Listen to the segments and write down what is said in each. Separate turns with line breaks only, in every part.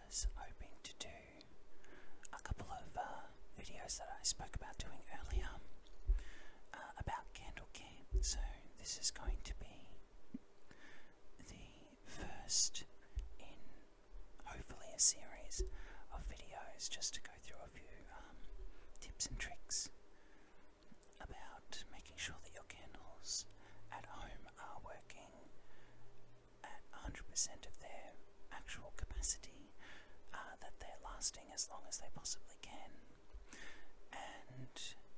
was hoping to do a couple of videos that I spoke about doing earlier about candle care. So this is going to be the first in hopefully a series of videos just to go through a few tips and tricks about making sure that your candles at home are working at 100% of their actual capacity, that they're lasting as long as they possibly can, and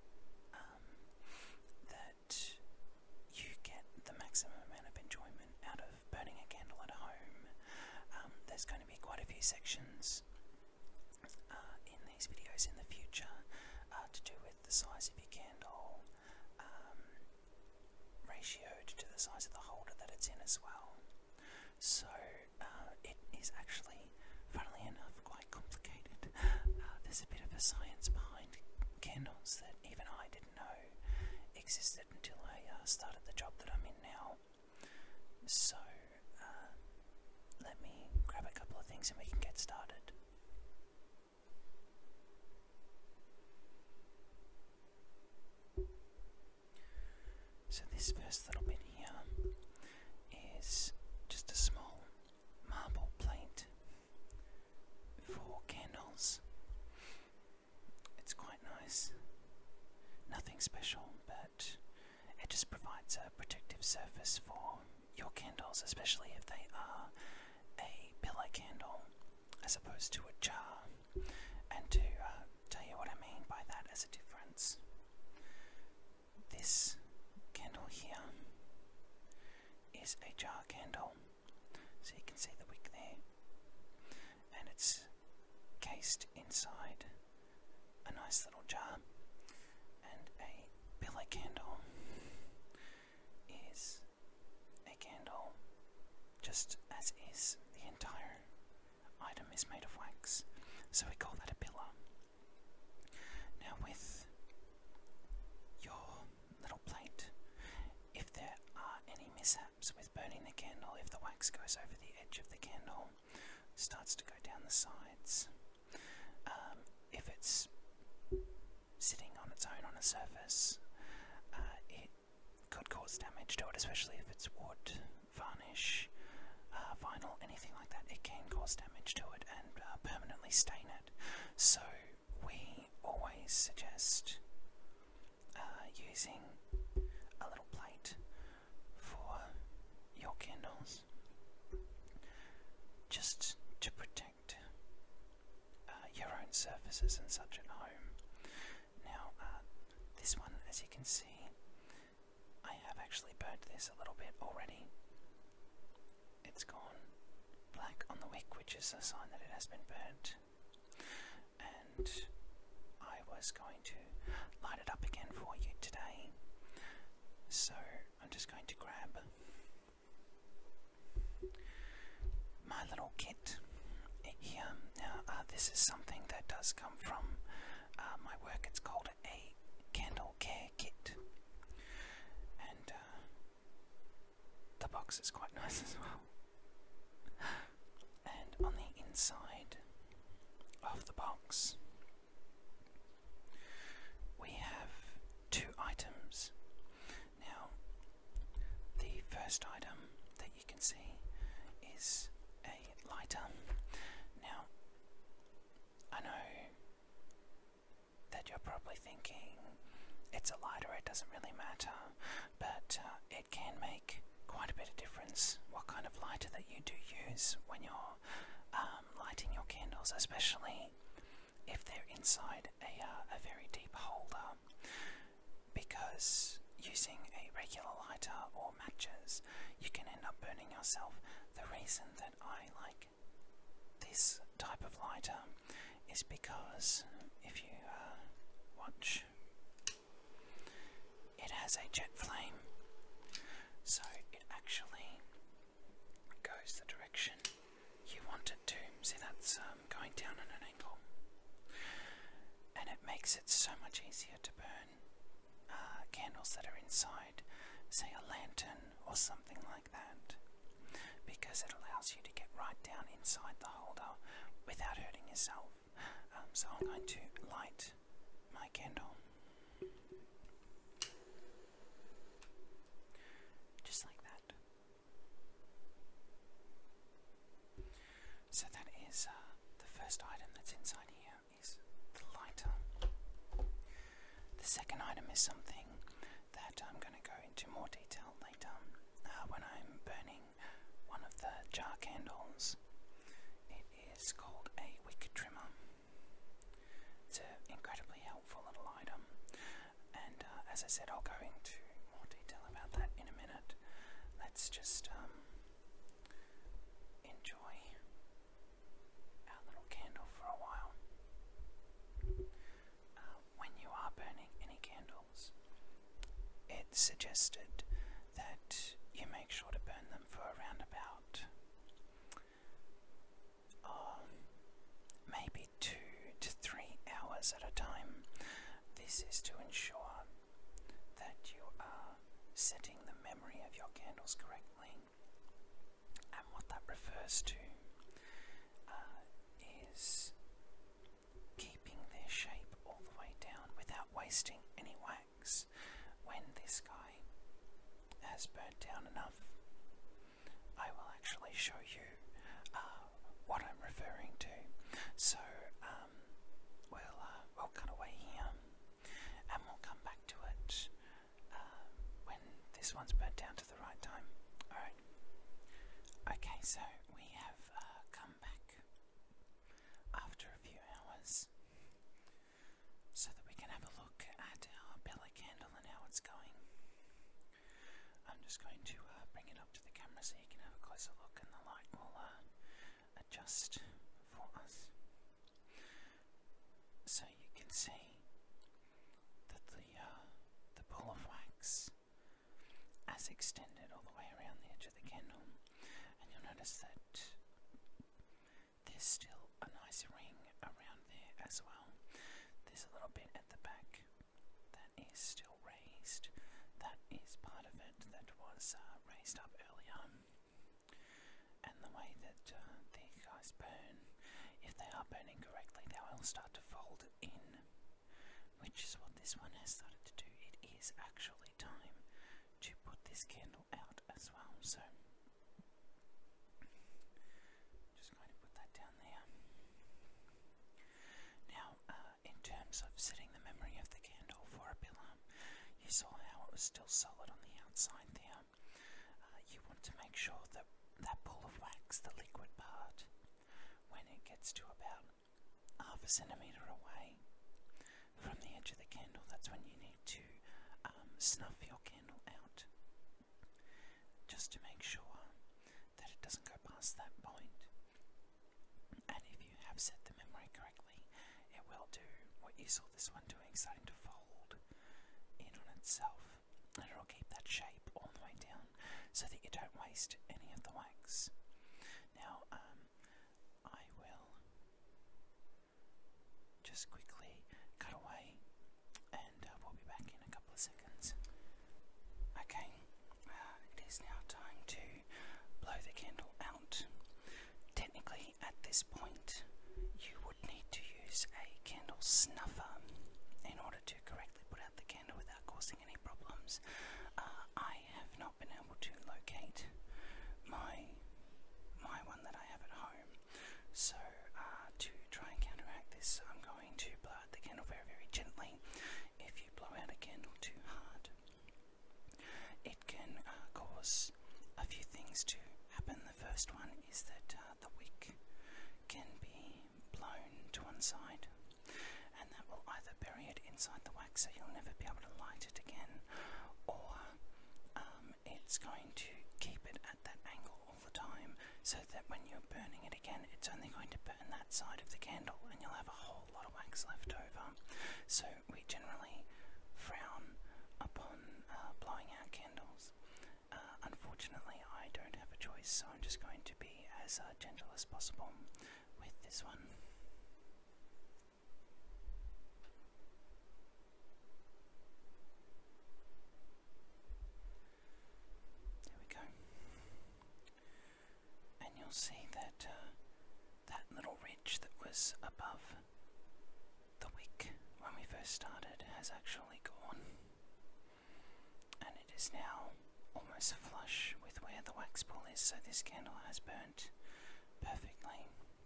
that you get the maximum amount of enjoyment out of burning a candle at home. There's going to be quite a few sections in these videos in the future to do with the size of your candle, ratioed to the size of the holder that it's in as well. So it is actually, funnily enough, quite complicated. There's a bit of a science behind candles that even I didn't know existed until I started the job that I'm in now. So let me grab a couple of things and we can get started. So this first little bit here is just a small marble plate for candles. It's quite nice, nothing special, but it just provides a protective surface for your candles, especially if they are a pillar candle as opposed to a jar. And to tell you what I mean by that as a difference, this candle here is a jar candle, so you can see the wick there, and it's cased inside a nice little jar, and a pillar candle is a candle just as is. The entire item is made of wax, so we call that a pillar. Now with your little plate, if there are any mishaps with burning the candle, if the wax goes over the edge of the candle, starts to go down the sides, if it's sitting on its own on a surface, it could cause damage to it, especially if it's wood, varnish, vinyl, anything like that. It can cause damage to it and permanently stain it. So we always suggest using a little plate for your candles, just to protect your own surfaces and such at home. Now this one, as you can see, I have actually burnt this a little bit already. It's gone black on the wick, which is a sign that it has been burnt, and I was going to light it up again for you today. So I'm just going to grab my little kit here. Now this is something that does come from my work. It's called a candle care kit, and the box is quite nice as well. And on the inside of the box we have two items. Now the first item that you can see is a lighter. Now I know that you're probably thinking it's a lighter, it doesn't really matter, but it can make quite a bit of difference what kind of lighter that you do use when you're lighting your candles, especially if they're inside a very deep holder, because using a regular lighter or matches, you can end up burning yourself. The reason that I like this type of lighter is because if you watch, it has a jet flame, so it actually goes the direction you want it to. See, that's going down at an angle, and it makes it so much easier to burn candles that are inside, say a lantern or something like that, because it allows you to get right down inside the holder without hurting yourself. So I'm going to light my candle. Just like that. So that is the first item that's inside here is the lighter. The second item is something that I'm going to go into more detail later when I'm burning one of the jar candles. It is called a wick trimmer. It's an incredibly helpful little item, and as I said, I'll go into more detail about that in a minute. Let's just enjoy our little candle for a while. When you are burning any candles, it's suggested that you make sure to burn them for around about maybe 2 to 3 hours at a time. This is to ensure that you are setting the memory of your candles correctly, and what that refers to is keeping their shape all the way down without wasting any wax. When this guy has burnt down enough, I will actually show you what I'm referring to. So we'll cut away here and we'll come back to it when this one's burnt down to the right time. Alright. Okay, so we have come back after a few hours so that we can have a look at our Bella candle and how it's going. I'm just going to bring it up to the camera so you can have a closer look, and the light will adjust for us. So you can see that the pool of wax has extended all the way around the edge of the candle, and you'll notice that there's still a nice ring around there as well. There's a little bit at the back that is still raised. That is part of it that was raised up earlier. And the way that these guys burn, if they are burning correctly, they will start to fold in, which is what this one has started to do. It is actually time to put this candle out as well. So just going to put that down there. Now, in terms of setting the memory of the candle for a pillar, you saw how it was still solid on the outside there. You want to make sure that that pool of wax, the liquid part, when it gets to about half a centimetre away from the edge of the candle, that's when you need to snuff your candle out, just to make sure that it doesn't go past that point. And if you have set the memory correctly, it will do what you saw this one doing, starting to fold in on itself, and it'll keep that shape all the way down so that you don't waste any of the wax. Now I will just quickly cut away, and we'll be back in a couple of seconds. Okay, it is now time to blow the candle out. Technically, at this point, you would need to use a candle snuffer in order to correctly put out the candle without causing any problems. I have not been able to locate my one that I have at home, so to try and counteract this, I'm going to blow out the candle very, very gently. If you blow out a candle too hard, it can cause a few things to happen. The first one is that the wick can be blown to one side, and that will either bury it inside the wax so you'll never be able to light it again, or it's going to keep it at that angle all the time, so that when you're burning it again, it's only going to burn that side of the candle and you'll have a whole lot of wax left over. So we generally frown upon blowing out candles. Unfortunately, I don't have a choice, so I'm just going to be as gentle as possible with this one. There we go. you'll see that that little ridge that was above the wick when we first started has actually gone, and it is now almost flush with where the wax pool is, so this candle has burnt perfectly.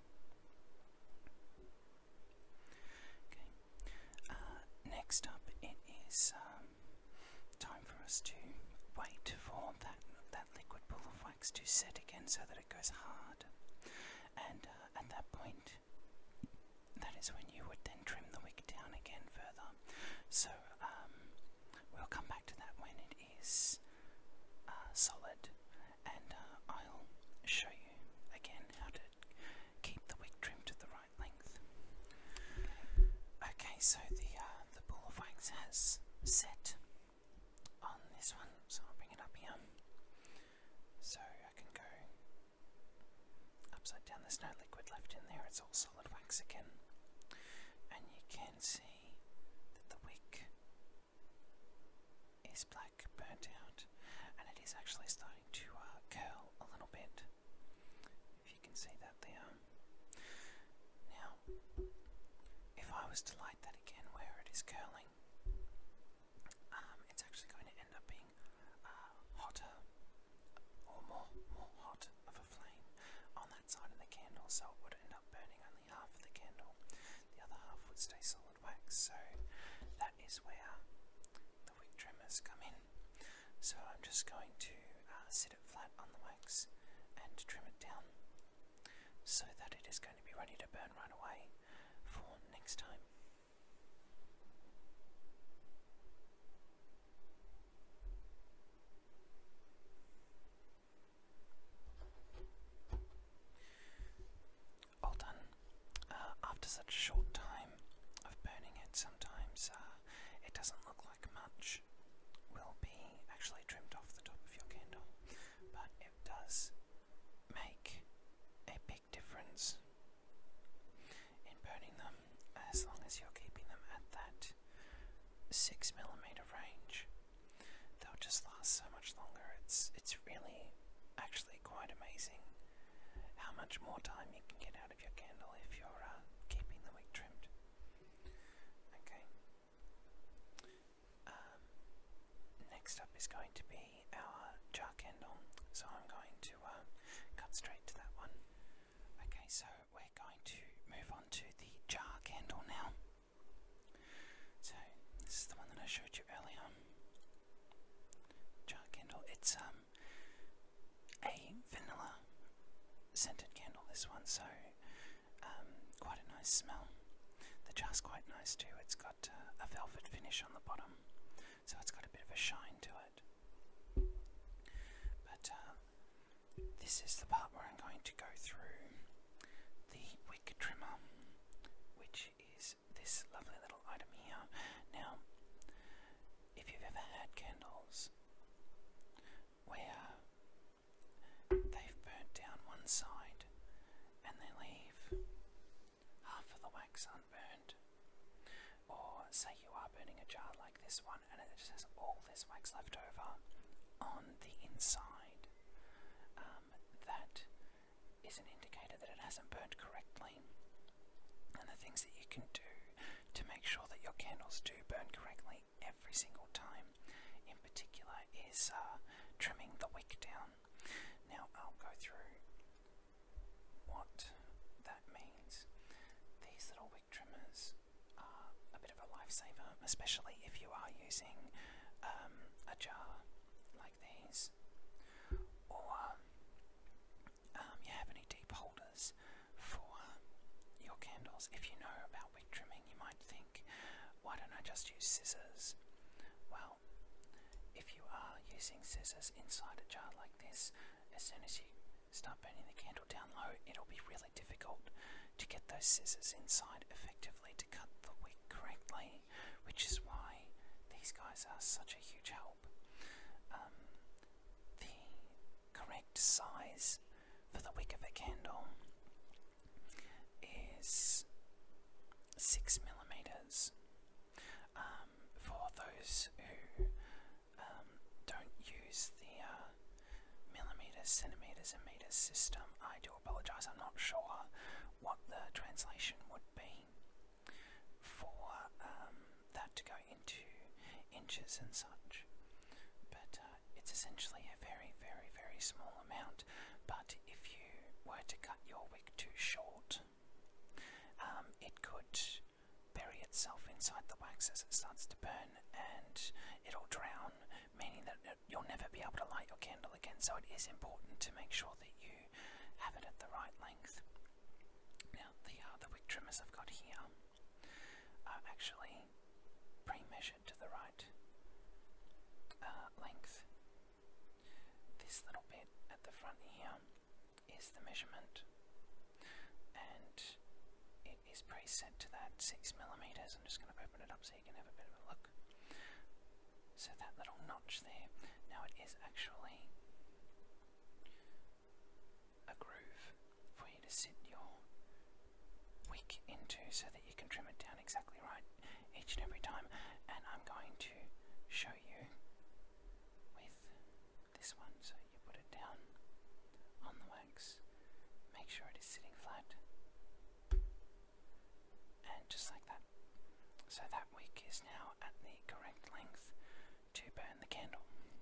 Okay. Next up, it is time for us to wait for that liquid pool of wax to set again so that it goes hard, and at that point, that is when you would then trim the wick down again further. So we'll come back to that when it is solid, and I'll show you again how to keep the wick trimmed to the right length. Okay, so the pool of wax has set on this one, so I'll bring it up here so I can go upside down. There's no liquid left in there, it's all solid wax again, and you can see that the wick is black, burnt out, and it is actually starting to curl a little bit, if you can see that there. Now, if I was to light that again where it is curling, it's actually going to end up being hotter, or more hot of a flame on that side of the candle, so it would end up burning only half of the candle. The other half would stay solid wax, so that is where the wick trimmers come in. So I'm just going to sit it flat on the wax and trim it down so that it is going to be ready to burn right away for next time. All done. After such a short time of burning it, sometimes it doesn't look like much will be actually trimmed off the top of your candle, but it does make a big difference in burning them, as long as you're keeping them at that 6mm range. They'll just last so much longer. It's really actually quite amazing how much more time you can get out of your candle if you're keeping the wick trimmed. Okay. Next up is going to be our jar candle, so I'm going to cut straight to that one. Okay, so we're going to move on to the jar candle now. So this is the one that I showed you earlier. Jar candle. It's a vanilla scented candle, this one, so quite a nice smell. The jar's quite nice too. It's got a velvet finish on the bottom, so it's got a bit of a shine to it. But this is the part where I'm going to go through the wick trimmer, which is this lovely little item here. Now, if you've ever had candles where they've burnt down one side and they leave half of the wax unburned, or say you are burning a jar like this one and it just has all this wax left over on the inside, that is an indicator that it hasn't burnt correctly. And the things that you can do to make sure that your candles do burn correctly every single time, in particular, is trimming the wick down. Now I'll go through what that means. These little wick trimmers are a bit of a lifesaver, especially if you are using a jar like these, or you have any deep holders for your candles. If you know about wick trimming, you might think, why don't I just use scissors? Well, if you are using scissors inside a jar like this, as soon as you start burning the candle down low, it'll be really difficult to get those scissors inside effectively to cut the wick correctly, which is why these guys are such a huge help. The correct size for the wick of a candle is 6mm. For those who don't use the millimeters, centimeters and meters system, I I do apologise, I'm not sure what the translation would be for that to go into inches and such, but it's essentially a very, very, very small amount. But if you were to cut your wick too short, it could bury itself inside the wax as it starts to burn, and it'll drown, meaning that you'll never be able to light your candle again. So it is important to make sure that you have it at the right length. Now, the wick trimmers I've got here are actually pre-measured to the right length. This little bit at the front here is the measurement, and it is preset to that 6mm. I'm just going to open it up so you can have a bit of a look. So that little notch there, now it is actually a groove for you to sit your wick into so that you can trim it down exactly right each and every time. And I'm going to show you with this one. So you put it down on the wax, make sure it is sitting flat, and just like that. So that wick is now at the correct length to burn the candle.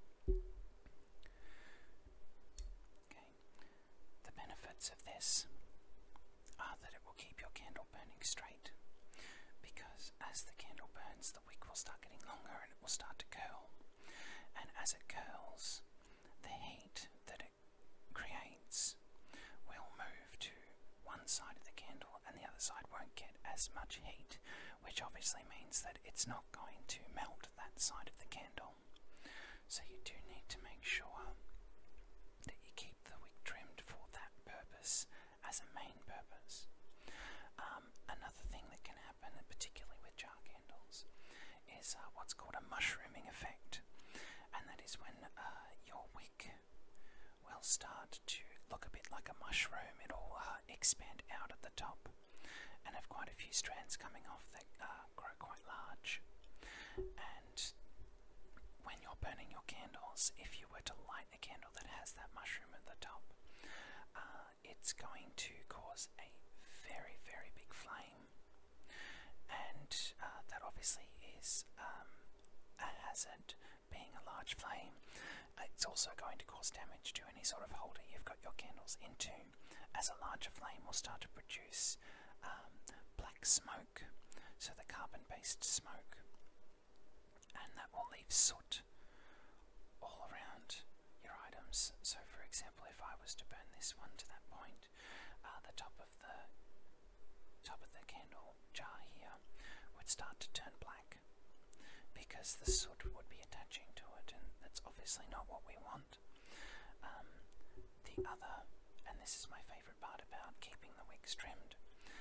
Okay. The benefits of this are that it will keep your candle burning straight, because as the candle burns, the wick will start getting longer and it will start to curl. And as it curls, the heat that it creates will move to one side of the candle and the other side won't get as much heat, which obviously means that it's not going to melt that side of the candle. So you do need to make sure that you keep the wick trimmed for that purpose as a main purpose. Another thing that can happen, particularly with jar candles, is what's called a mushrooming effect, and that is when your wick will start to look a bit like a mushroom. It'll expand out at the top and have quite a few strands coming off that grow quite large. And when you're burning your candles, if you were to light a candle that has that mushroom at the top, it's going to cause a very, very big flame, and that obviously is a hazard, being a large flame. It's also going to cause damage to any sort of holder you've got your candles into, as a larger flame will start to produce black smoke, so the carbon-based smoke, and that will leave soot all around your items. So for example, if I was to burn this one to that point, the top of the candle jar here would start to turn black, because the soot would be attaching to it, and that's obviously not what we want. The other, and this is my favourite part about keeping the wicks trimmed,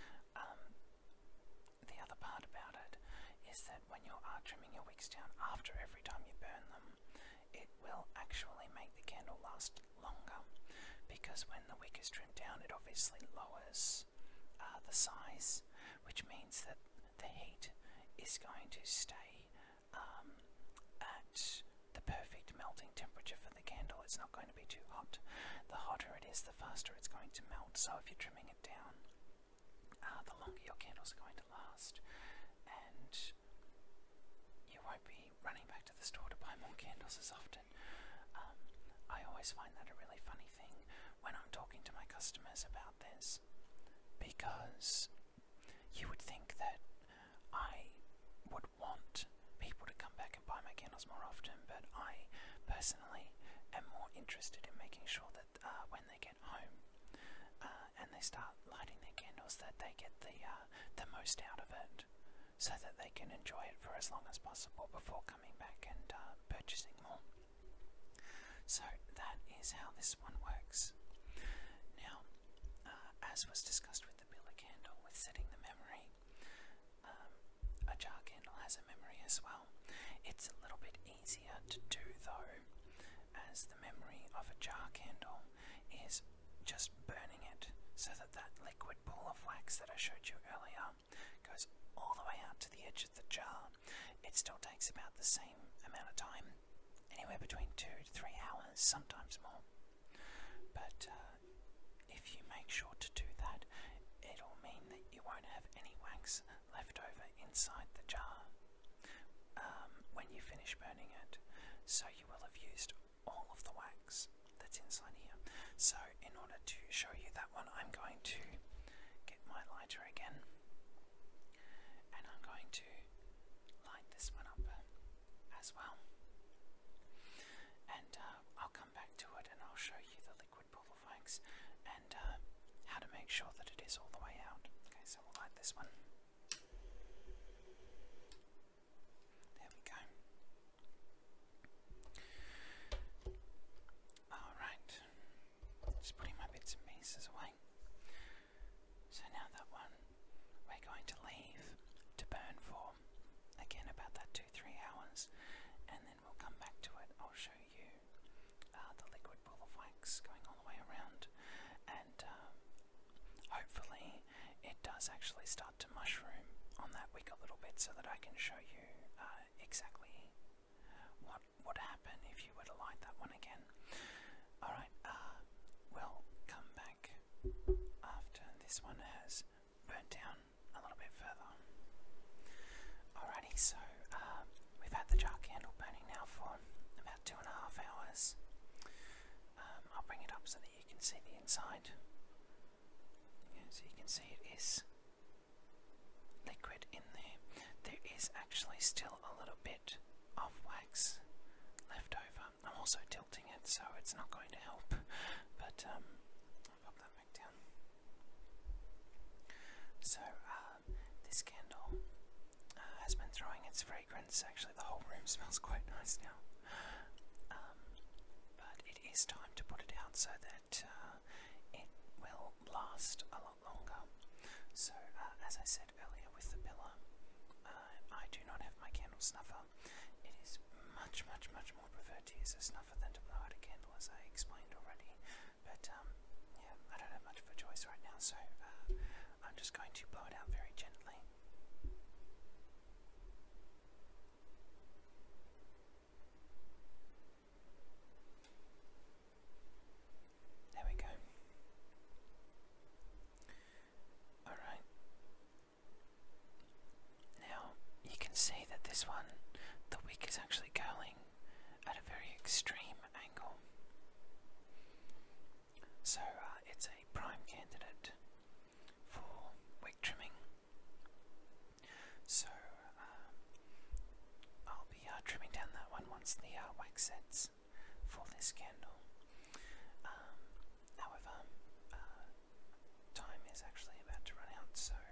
the other part about it is that when you are trimming your wicks down after every time you burn them, it will actually make the candle last longer, because when the wick is trimmed down, it obviously lowers the size, which means that the heat is going to stay at the perfect melting temperature for the candle. It's not going to be too hot. The hotter it is, the faster it's going to melt. So if you're trimming it down, the longer your candles are going to last, and you won't be running back to the store to buy more candles as often. I always find that a really funny thing when I'm talking to my customers about this, because you would think that I would want people to come back and buy my candles more often, but I personally am more interested in making sure that when they get home and they start lighting their candles, that they get the most out of it, so that they can enjoy it for as long as possible before coming back and purchasing more. So that is how this one works. Now, as was discussed with the pillar candle, with setting the memory, a jar candle has a memory as well. It's a little bit easier to do though, as the memory of a jar candle is just burning it, so that that liquid pool of wax that I showed you earlier goes all the way out to the edge of the jar. It still takes about the same amount of time, anywhere between 2 to 3 hours, sometimes more. But if if you make sure to do that, it'll mean that you won't have any wax left over inside the jar when you finish burning it. So you will have used all of the wax that's inside here. So in order to show you that one, I'm going to get my lighter again, and I'm going to light this one up as well. And I'll come back to it and I'll show you the liquid pool of wax and how to make sure that it is all the way out. Okay, so we'll light this one. There we go. Alright, just putting my bits and pieces away. So now that one we're going to leave to burn for, again, about that 2-3 hours, and then we'll come back to it. I'll show you the liquid pool of wax going all the way around, and hopefully it does actually start to mushroom on that wick a little bit, so that I can show you exactly what would happen if you were to light that one again. Alright, we'll come back after this one has burnt down a little bit further. Alrighty, so we've had the jar candle burning now for about 2.5 hours. I'll bring it up so that you can see the inside. Yeah, so you can see it is liquid in there. There is actually still a little bit of wax left over. I'm also tilting it, so it's not going to help, but I'll pop that back down. So this candle has been throwing its fragrance. Actually, the whole room smells quite nice now. But it is time to put it out so that it will last a lot longer. So as I said earlier with the pillar, I do not have my candle snuffer. It is much more preferred to use a snuffer than to blow out a candle, as I explained already. But yeah, I don't have much of a choice right now, so I'm just going to blow it out very gently. There we go. Alright. Now, you can see that this one, the wick is actually curling at a very extreme angle. So it's a prime candidate for wick trimming. So I'll be trimming down that one once the wax sets for this candle. However, time is actually about to run out, so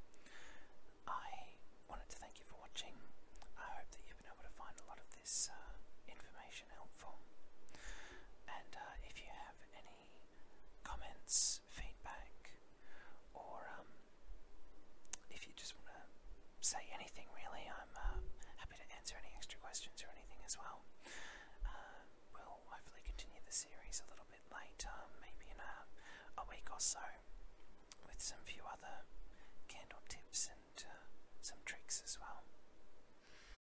I wanted to thank you for watching. I hope that you've been able to find a lot of this information helpful, and if you have any comments, feedback, or if you just want to say anything really, I'm happy to answer any extra questions or anything as well. We'll hopefully continue the series a little bit later, maybe in a week or so, with some few other candle tips and some tricks as well.